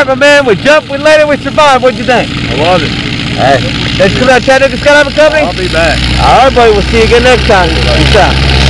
right, my man. We jumped, we landed, we survived. What'd you think? I love it. Hey, thanks for coming out, Chattanooga Skydiving Company. I'll be back. All right, buddy. We'll see you again next time. Peace out.